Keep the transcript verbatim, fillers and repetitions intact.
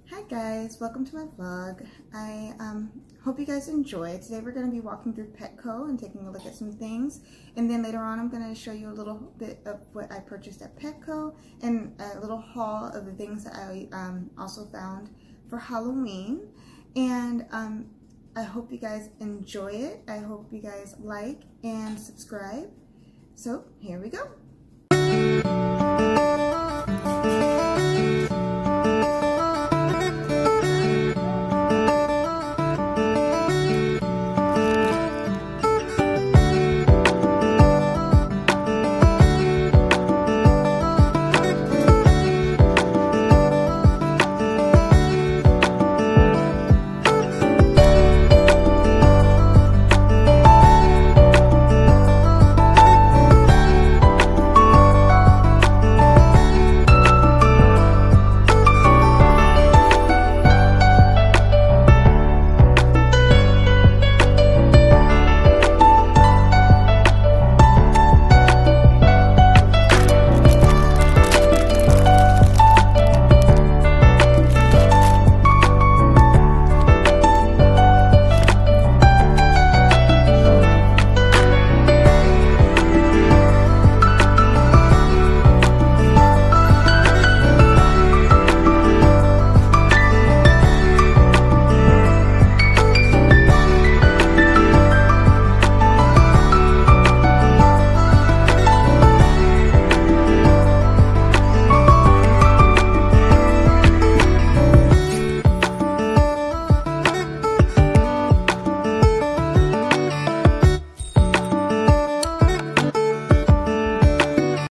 Hi guys, welcome to my vlog. I um, hope you guys enjoy. Today we're going to be walking through Petco and taking a look at some things, and then later on I'm going to show you a little bit of what I purchased at Petco and a little haul of the things that I um, also found for Halloween. And um, I hope you guys enjoy it. I hope you guys like and subscribe. So here we go.